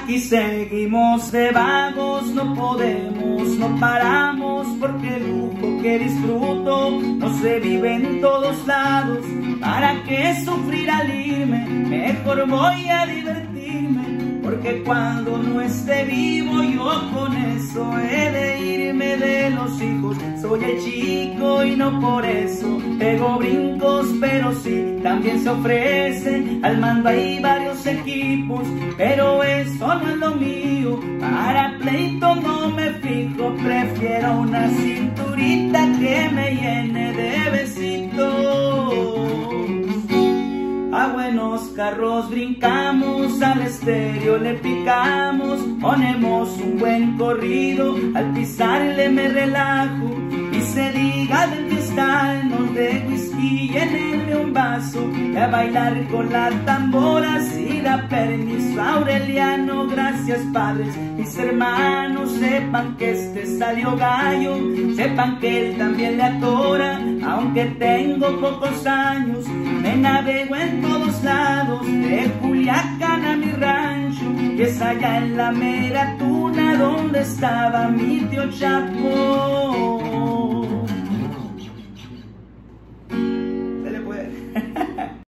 Aquí seguimos de vagos, no podemos, no paramos, porque el lujo que disfruto no se vive en todos lados. ¿Para qué sufrir al irme? Mejor voy a divertirme, porque cuando no esté vivo yo con eso he de irme de los hijos. Soy el chico y no por eso pego brincos, pero sí, también se ofrece. Al mando hay varios equipos, pero eso no es lo mío. Para pleito no me fijo, prefiero una cinturita que me llene de besitos. A buenos carros brincamos, al estéreo le picamos, ponemos un buen corrido, al pisarle me relajo. Y se diga del cristal, nos de whisky, llénenme un vaso, y a bailar con la tambora, si da permiso Aureliano. Gracias padres, mis hermanos, sepan que este salió gallo, sepan que él también le atora, aunque tengo pocos años, me navego en todos lados, de Culiacán a mi rancho, y es allá en la mera tuna donde estaba mi tío Chapo.